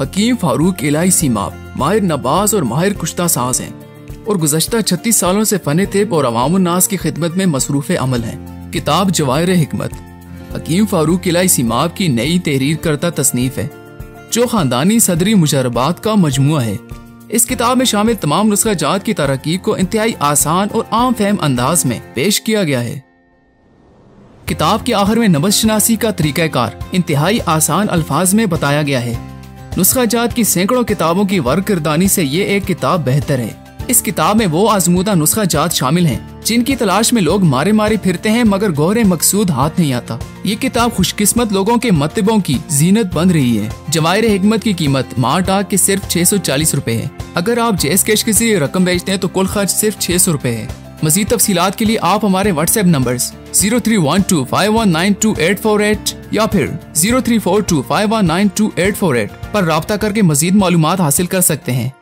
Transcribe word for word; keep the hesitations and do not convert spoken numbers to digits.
हकीम फारूक इलाही सीमाब माहिर नबाज और माहिर कुश्ता साज हैं और गुज़श्ता छत्तीस सालों से फन तिब और अवामुन्नास की खिदमत में मसरूफ़ अमल हैं। किताब जवाहिर हिकमत हकीम फारूक इलाही सीमाब की नई तहरीर करता तसनीफ है जो खानदानी सदरी मुजरबात का मजमुआ है। इस किताब में शामिल तमाम नुस्खा जात की तरकीब को इंतहाई आसान और आम फहम अंदाज में पेश किया गया है। किताब के आखिर में नबज़ शनासी का तरीक़ाकार इंतहाई आसान अल्फाज में बताया गया है। नुस्खा जात की सैकड़ों किताबों की वर्करदानी से ये एक किताब बेहतर है। इस किताब में वो आजमूदा नुस्खा जात शामिल हैं जिनकी तलाश में लोग मारे मारे फिरते हैं मगर गौरे मकसूद हाथ नहीं आता। ये किताब खुशकिस्मत लोगों के मतबों की जीनत बन रही है। जवाहिर हिकमत की कीमत मार डाक के सिर्फ छह सौ चालीस रूपए है। अगर आप जैस कैश के जरिए रकम भेजते हैं तो कुल खर्च सिर्फ छह सौ रूपए है। मजीद तफसीलात के लिए आप हमारे WhatsApp numbers zero three one two five one nine two eight four eight या फिर zero three four two five one nine two eight four eight पर राब्ता करके मजीद मालूमात हासिल कर सकते हैं।